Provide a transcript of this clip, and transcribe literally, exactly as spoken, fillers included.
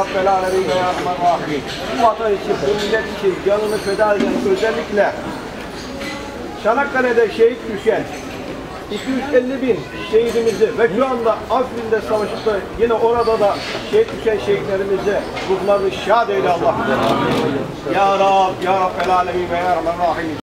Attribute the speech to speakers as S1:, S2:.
S1: Rabbel Alemin ve Ya Rahman Rahim. Bu vatan için, bu millet için canını feda eden, özellikle Çanakkale'de şehit düşen iki yüz elli bin şehidimizi ve şu anda Afrin'de savaşıp da yine orada da şehit düşen şehitlerimizi ruhlarını şad eyle Allah. Ya Rab, Ya Rabbel Alemin ve Ya Rahman Rahim.